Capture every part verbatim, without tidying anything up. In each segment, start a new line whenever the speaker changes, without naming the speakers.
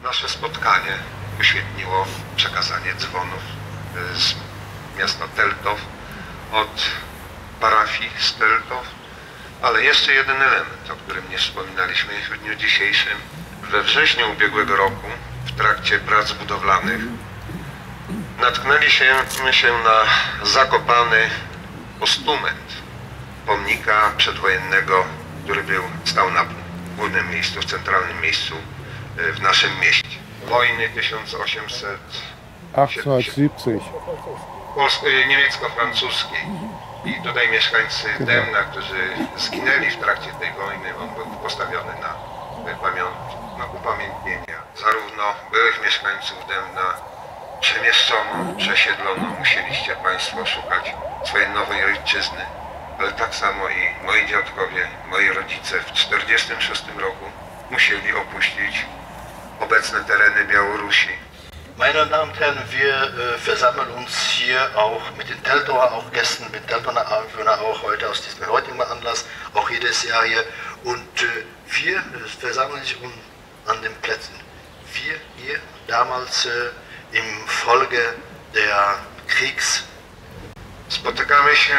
Nasze spotkanie uświetniło przekazanie dzwonów z miasta Teltow od parafii z Teltow, ale jeszcze jeden element, o którym nie wspominaliśmy w dniu dzisiejszym. We wrześniu ubiegłego roku, w trakcie prac budowlanych, natknęliśmy się na zakopany postument pomnika przedwojennego, który był, stał na głównym miejscu, w centralnym miejscu w naszym mieście. Wojny tysiąc osiemset
osiemset
niemiecko-francuskiej. I tutaj mieszkańcy Dębna, którzy zginęli w trakcie tej wojny, on był postawiony na pamiąt, na upamiętnienia. Zarówno byłych mieszkańców Dębna przemieszczono, przesiedlono, musieliście Państwo szukać swojej nowej ojczyzny, ale tak samo i moi dziadkowie, moi rodzice w tysiąc dziewięćset czterdziestym szóstym roku musieli opuścić obecne tereny Białorusi.
Meine Damen und Herren, wir äh, versammeln uns hier auch mit den Teltower auch Gästen, mit Teltower Einwohnern auch heute aus diesem heutigen Anlass, auch jedes Jahr hier. Und äh, wir äh, versammeln sich um, an den Plätzen. Wir hier damals äh, im Folge der Kriegs.
Spotykamy się,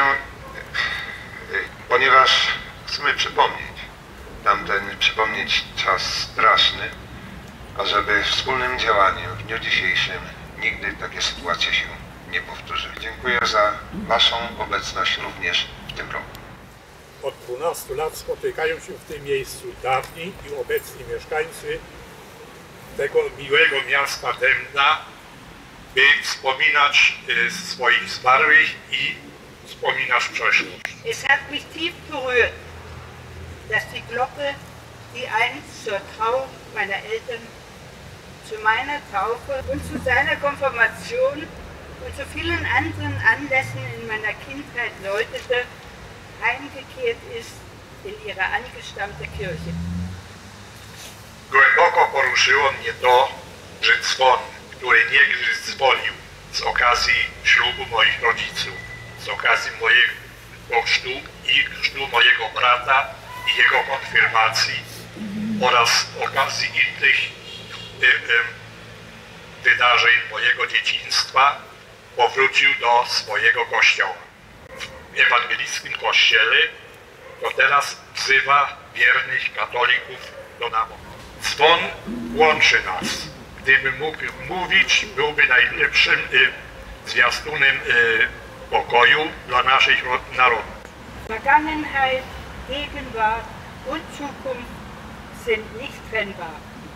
ponieważ chcemy przypomnieć tamten, przypomnieć czas straszny, ażeby wspólnym działaniem w dniu dzisiejszym nigdy takie sytuacje się nie powtórzyły. Dziękuję za Waszą obecność również w tym roku.
Od dwunastu lat spotykają się w tym miejscu dawni i obecni mieszkańcy tego miłego miasta Dębna, by wspominać swoich zmarłych i wspominać przeszłość.
Es hat mich tief berührt, dass die Glocke, die einst zur Trauung meiner Eltern, zu meiner Taufe und zu seiner Konfirmation und zu vielen anderen Anlässen in meiner Kindheit läutete, heimgekehrt ist in ihre angestammte Kirche.
Głęboko poruszyło mnie to, że dzwon, który niegdyś dzwonił z okazji ślubu moich rodziców, z okazji mojego chrztu i chrztu mojego brata i jego konfirmacji oraz z okazji innych y, y, wydarzeń mojego dzieciństwa powrócił do swojego kościoła. W ewangelickim kościele to teraz wzywa wiernych katolików do naboru. Dzwon łączy nas. Gdyby mógł mówić, byłby najlepszym y, zwiastunem y, pokoju dla naszych narodów.
Vergangenheit, Gegenwart und Zukunft sind nicht trennbar.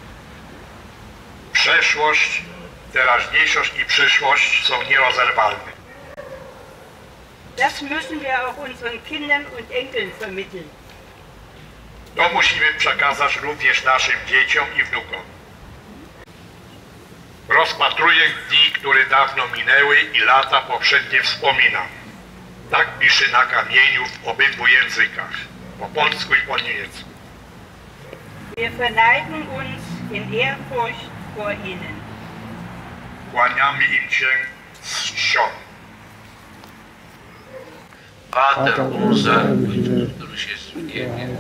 Przeszłość, teraźniejszość i przyszłość są nierozerwalne.
Das müssen wir auch unseren Kindern und Enkeln vermitteln.
To musimy przekazać również naszym dzieciom i wnukom. Rozpatruję dni, które dawno minęły i lata poprzednie wspominam. Tak pisze na kamieniu w obydwu językach, po polsku i po niemiecku.
Wir verneigen uns in Ehrfurcht vor ihnen.
Kłaniamy im się z czcią.
Vater unser, któryś jest w niebie.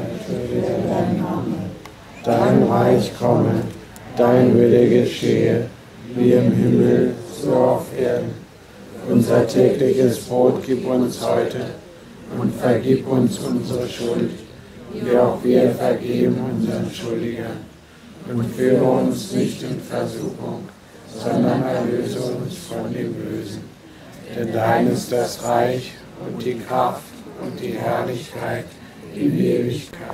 Dein Reich komme, dein Wille geschehe, wie im Himmel, so auf Erden. Unser tägliches Brot gib uns heute und vergib uns unsere Schuld, wie auch wir vergeben unseren Schuldigern. Und führe uns nicht in Versuchung, sondern erlöse uns von dem Bösen. Denn dein ist das Reich und die Kraft und die Herrlichkeit in Ewigkeit.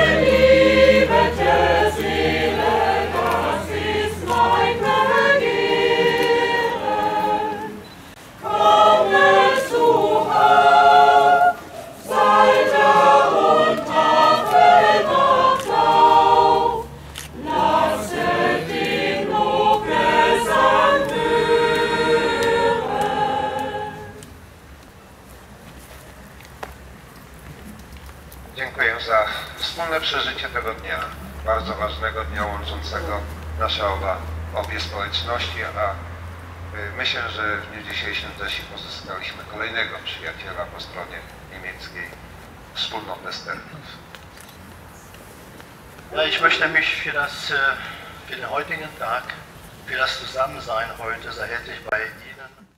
Seele, das ist mein Vergehen.
Dziękuję za wspólne przeżycie tego dnia, bardzo ważnego dnia łączącego nasze oba, obie społeczności, a y, myślę, że w dniu dzisiejszym też i pozyskaliśmy kolejnego przyjaciela po stronie niemieckiej, wspólnotę Sterków.
Ja, ich möchte mich für, das, für den heutigen Tag, für das Zusammensein heute sehr herzlich bei Ihnen